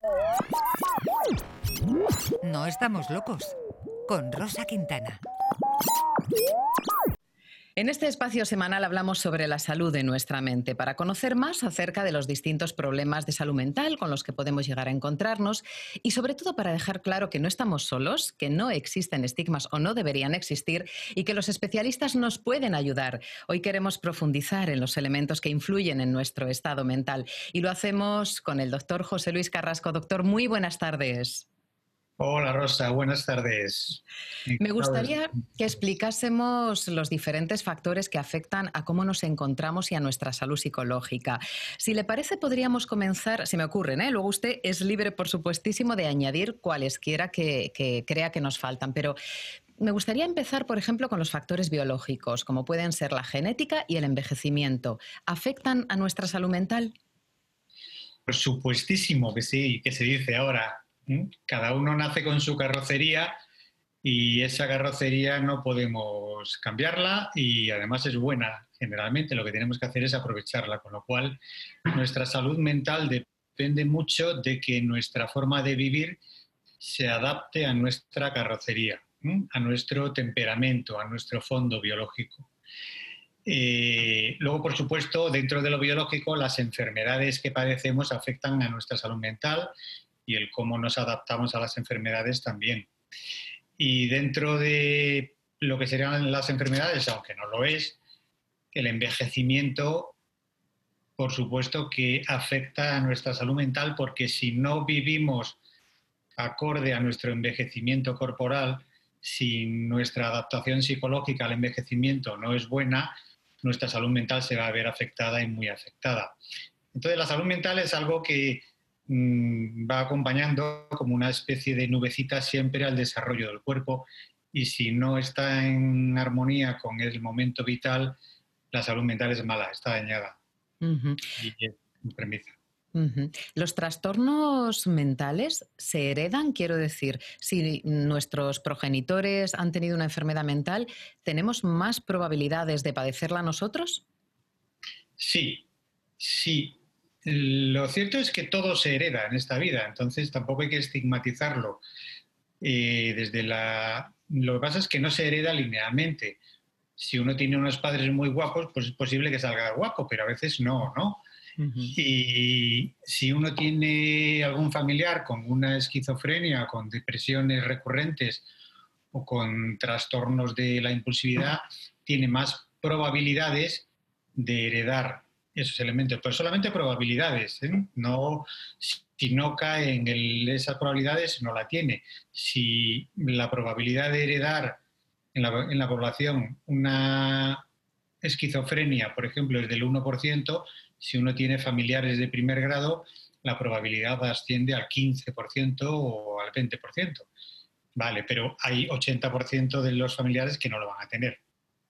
No estamos locos. Con Rosa Quintana. En este espacio semanal hablamos sobre la salud de nuestra mente, para conocer más acerca de los distintos problemas de salud mental con los que podemos llegar a encontrarnos y sobre todo para dejar claro que no estamos solos, que no existen estigmas o no deberían existir y que los especialistas nos pueden ayudar. Hoy queremos profundizar en los elementos que influyen en nuestro estado mental y lo hacemos con el doctor José Luis Carrasco. Doctor, muy buenas tardes. Hola Rosa, buenas tardes. Me gustaría que explicásemos los diferentes factores que afectan a cómo nos encontramos y a nuestra salud psicológica. Si le parece, podríamos comenzar, se me ocurren, luego usted es libre, por supuestísimo, de añadir cualesquiera que crea que nos faltan, pero me gustaría empezar, por ejemplo, con los factores biológicos, como pueden ser la genética y el envejecimiento. ¿Afectan a nuestra salud mental? Por supuestísimo que sí, que se dice ahora. Cada uno nace con su carrocería y esa carrocería no podemos cambiarla y además es buena. Generalmente lo que tenemos que hacer es aprovecharla, con lo cual nuestra salud mental depende mucho de que nuestra forma de vivir se adapte a nuestra carrocería, a nuestro temperamento, a nuestro fondo biológico. Luego, por supuesto, dentro de lo biológico, las enfermedades que padecemos afectan a nuestra salud mental y el cómo nos adaptamos a las enfermedades también. Y dentro de lo que serían las enfermedades, aunque no lo es, el envejecimiento, por supuesto que afecta a nuestra salud mental, porque si no vivimos acorde a nuestro envejecimiento corporal, si nuestra adaptación psicológica al envejecimiento no es buena, nuestra salud mental se va a ver afectada y muy afectada. Entonces, la salud mental es algo que va acompañando como una especie de nubecita siempre al desarrollo del cuerpo, y si no está en armonía con el momento vital, la salud mental es mala, está dañada. Y es una premisa. ¿Los trastornos mentales se heredan? Quiero decir, si nuestros progenitores han tenido una enfermedad mental, ¿tenemos más probabilidades de padecerla nosotros? Sí. Lo cierto es que todo se hereda en esta vida, entonces tampoco hay que estigmatizarlo. Lo que pasa es que no se hereda linealmente. Si uno tiene unos padres muy guapos, pues es posible que salga guapo, pero a veces no, ¿no? Y si uno tiene algún familiar con una esquizofrenia, con depresiones recurrentes o con trastornos de la impulsividad, tiene más probabilidades de heredar esos elementos, pero solamente probabilidades, ¿eh? No, si no cae en esas probabilidades, no la tiene. Si la probabilidad de heredar en la población una esquizofrenia, por ejemplo, es del 1%, si uno tiene familiares de primer grado, la probabilidad asciende al 15% o al 20%. Vale, pero hay 80% de los familiares que no lo van a tener.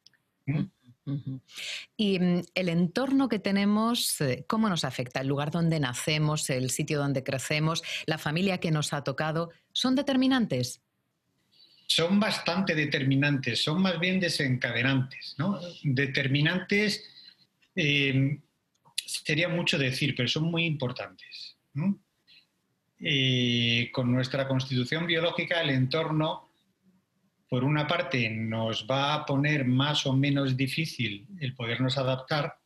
Y el entorno que tenemos, ¿cómo nos afecta? El lugar donde nacemos, el sitio donde crecemos, la familia que nos ha tocado, ¿son determinantes? Son bastante determinantes, son más bien desencadenantes, ¿no? Determinantes sería mucho decir, pero son muy importantes, ¿no? Con nuestra constitución biológica, el entorno, por una parte, nos va a poner más o menos difícil el podernos adaptar,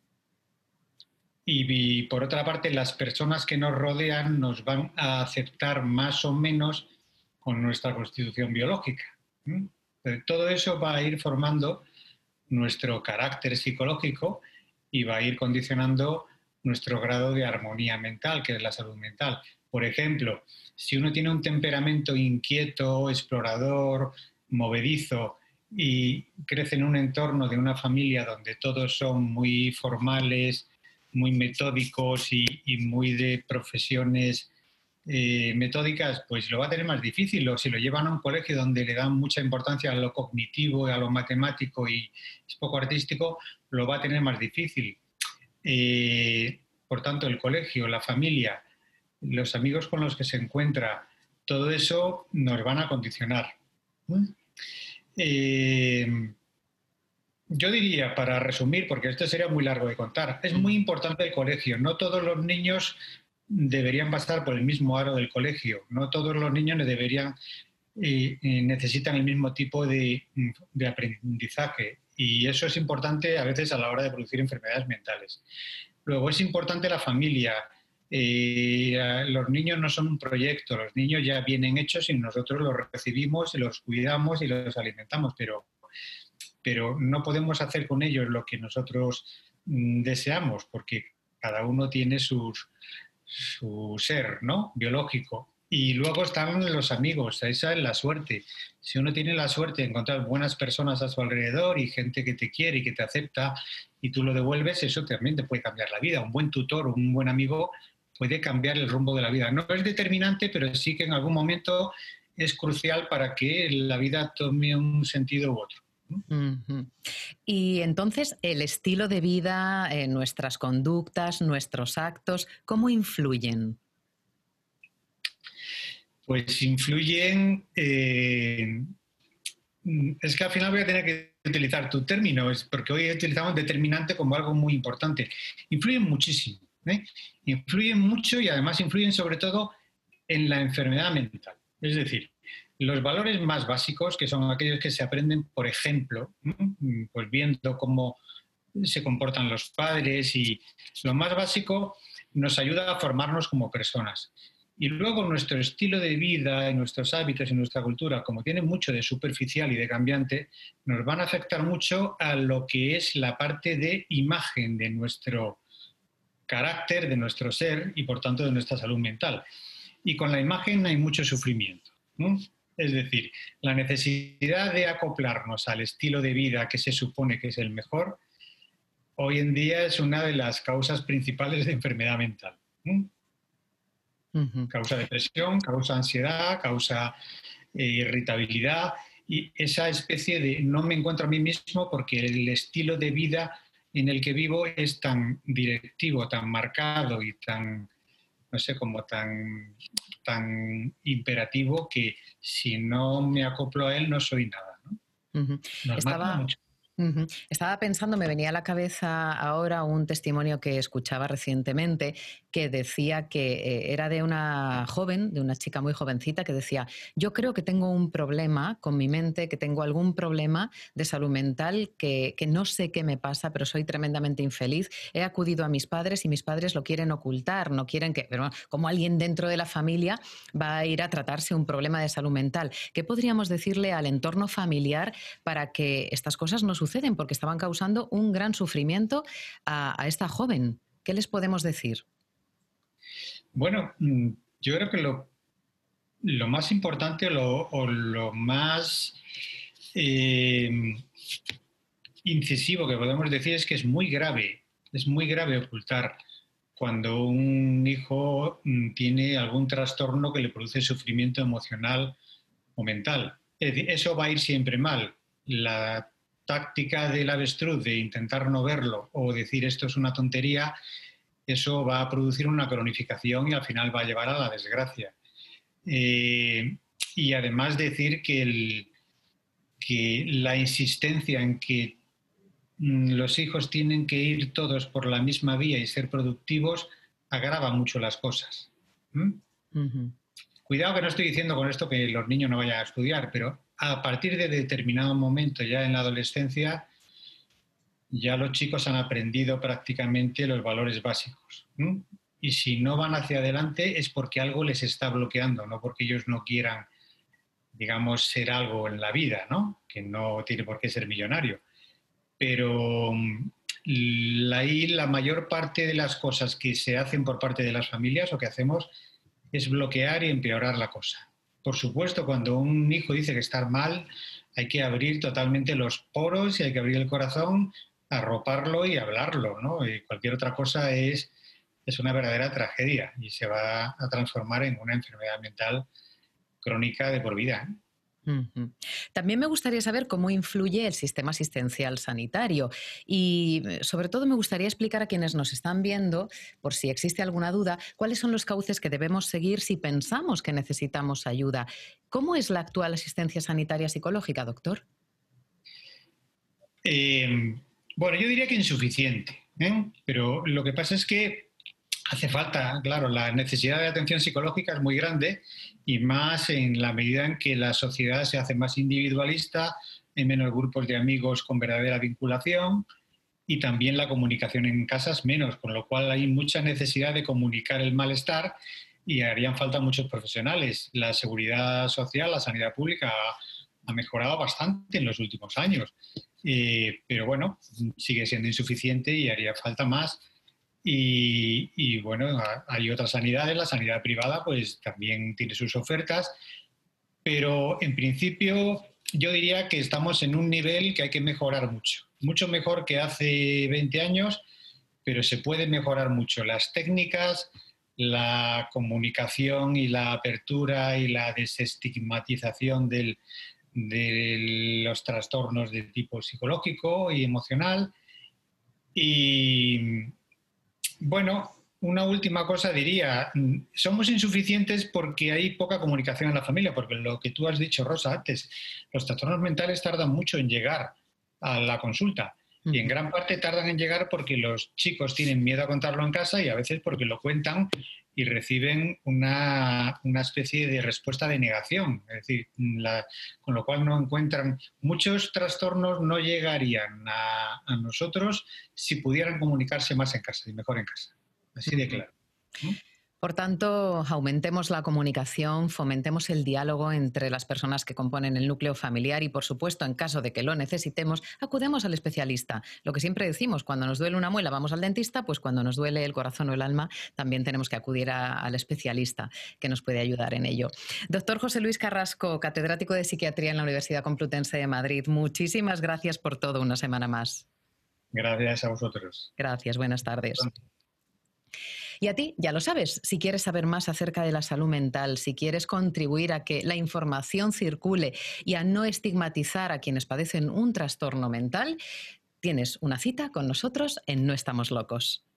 y por otra parte, las personas que nos rodean nos van a aceptar más o menos con nuestra constitución biológica. Todo eso va a ir formando nuestro carácter psicológico y va a ir condicionando nuestro grado de armonía mental, que es la salud mental. Por ejemplo, si uno tiene un temperamento inquieto, explorador, movedizo y crece en un entorno de una familia donde todos son muy formales, muy metódicos y muy de profesiones metódicas, pues lo va a tener más difícil. O si lo llevan a un colegio donde le dan mucha importancia a lo cognitivo y a lo matemático y es poco artístico, lo va a tener más difícil. Por tanto, el colegio, la familia, los amigos con los que se encuentra, todo eso nos van a condicionar. Yo diría, para resumir, porque esto sería muy largo de contar, es muy importante el colegio. No todos los niños deberían pasar por el mismo aro del colegio. No todos los niños necesitan el mismo tipo de aprendizaje. Y eso es importante a veces a la hora de producir enfermedades mentales. Luego es importante la familia. Los niños no son un proyecto, los niños ya vienen hechos y nosotros los recibimos y los cuidamos y los alimentamos, pero no podemos hacer con ellos lo que nosotros deseamos, porque cada uno tiene su ser, ¿no?, biológico. Y luego están los amigos, esa es la suerte. Si uno tiene la suerte de encontrar buenas personas a su alrededor y gente que te quiere y que te acepta y tú lo devuelves, eso también te puede cambiar la vida. Un buen tutor, un buen amigo puede cambiar el rumbo de la vida. No es determinante, pero sí que en algún momento es crucial para que la vida tome un sentido u otro. Uh-huh. Y entonces, el estilo de vida, nuestras conductas, nuestros actos, ¿cómo influyen? Pues influyen... es que al final voy a tener que utilizar tu término, porque hoy utilizamos determinante como algo muy importante. Influyen muchísimo, influyen mucho y además influyen sobre todo en la enfermedad mental. Es decir, los valores más básicos, que son aquellos que se aprenden, por ejemplo, pues viendo cómo se comportan los padres, y lo más básico nos ayuda a formarnos como personas. Y luego nuestro estilo de vida, nuestros hábitos y nuestra cultura, como tienen mucho de superficial y de cambiante, nos van a afectar mucho a lo que es la parte de imagen de nuestro carácter, de nuestro ser y por tanto de nuestra salud mental. Y con la imagen hay mucho sufrimiento, ¿no? Es decir, la necesidad de acoplarnos al estilo de vida que se supone que es el mejor, hoy en día es una de las causas principales de enfermedad mental. Uh-huh. Causa depresión, causa ansiedad, causa irritabilidad y esa especie de no me encuentro a mí mismo porque el estilo de vida en el que vivo es tan directivo, tan marcado y tan, no sé, como tan imperativo que si no me acoplo a él no soy nada, ¿no? Uh-huh. Nos mata mucho. Uh-huh. Estaba pensando, me venía a la cabeza ahora un testimonio que escuchaba recientemente que decía que era de una joven, de una chica muy jovencita que decía, yo creo que tengo un problema con mi mente, que tengo algún problema de salud mental, que no sé qué me pasa, pero soy tremendamente infeliz. He acudido a mis padres y mis padres lo quieren ocultar, no quieren que, pero como alguien dentro de la familia va a ir a tratarse un problema de salud mental. ¿Qué podríamos decirle al entorno familiar para que estas cosas no suceden? Porque estaban causando un gran sufrimiento a esta joven. ¿Qué les podemos decir? Bueno, yo creo que lo más importante o lo más incisivo que podemos decir es que es muy grave ocultar cuando un hijo tiene algún trastorno que le produce sufrimiento emocional o mental. Es decir, eso va a ir siempre mal. La táctica del avestruz de intentar no verlo o decir esto es una tontería, eso va a producir una cronificación y al final va a llevar a la desgracia. Y además decir que la insistencia en que los hijos tienen que ir todos por la misma vía y ser productivos agrava mucho las cosas. Uh-huh. Cuidado que no estoy diciendo con esto que los niños no vayan a estudiar, pero a partir de determinado momento, ya en la adolescencia, ya los chicos han aprendido prácticamente los valores básicos. Y si no van hacia adelante es porque algo les está bloqueando, no porque ellos no quieran, digamos, ser algo en la vida, ¿no? Que no tiene por qué ser millonario. Pero ahí la mayor parte de las cosas que se hacen por parte de las familias o que hacemos es bloquear y empeorar la cosa. Por supuesto, cuando un hijo dice que está mal, hay que abrir totalmente los poros y hay que abrir el corazón, arroparlo y hablarlo, ¿no? Y cualquier otra cosa es una verdadera tragedia y se va a transformar en una enfermedad mental crónica de por vida. Uh-huh. También me gustaría saber cómo influye el sistema asistencial sanitario y sobre todo me gustaría explicar a quienes nos están viendo, por si existe alguna duda, cuáles son los cauces que debemos seguir si pensamos que necesitamos ayuda. ¿Cómo es la actual asistencia sanitaria psicológica, doctor? Bueno, yo diría que insuficiente, pero lo que pasa es que Hace falta, claro, la necesidad de atención psicológica es muy grande y más en la medida en que la sociedad se hace más individualista, hay menos grupos de amigos con verdadera vinculación y también la comunicación en casa es menos, con lo cual hay mucha necesidad de comunicar el malestar y harían falta muchos profesionales. La seguridad social, la sanidad pública ha mejorado bastante en los últimos años, pero bueno, sigue siendo insuficiente y haría falta más. Y bueno, hay otras sanidades, la sanidad privada pues también tiene sus ofertas, pero en principio yo diría que estamos en un nivel que hay que mejorar mucho, mucho mejor que hace 20 años, pero se puede mejorar mucho. Las técnicas, la comunicación y la apertura y la desestigmatización de los trastornos de tipo psicológico y emocional. Y bueno, una última cosa diría, somos insuficientes porque hay poca comunicación en la familia, porque lo que tú has dicho, Rosa, antes, los trastornos mentales tardan mucho en llegar a la consulta y en gran parte tardan en llegar porque los chicos tienen miedo a contarlo en casa y a veces porque lo cuentan y reciben una especie de respuesta de negación, es decir, con lo cual no encuentran, muchos trastornos no llegarían a nosotros si pudieran comunicarse más en casa y mejor en casa. Así de claro. ¿No? Por tanto, aumentemos la comunicación, fomentemos el diálogo entre las personas que componen el núcleo familiar y, por supuesto, en caso de que lo necesitemos, acudamos al especialista. Lo que siempre decimos, cuando nos duele una muela vamos al dentista, pues cuando nos duele el corazón o el alma también tenemos que acudir al especialista que nos puede ayudar en ello. Doctor José Luis Carrasco, catedrático de Psiquiatría en la Universidad Complutense de Madrid, muchísimas gracias por todo una semana más. Gracias a vosotros. Gracias, buenas tardes. Y a ti, ya lo sabes, si quieres saber más acerca de la salud mental, si quieres contribuir a que la información circule y a no estigmatizar a quienes padecen un trastorno mental, tienes una cita con nosotros en No Estamos Locos.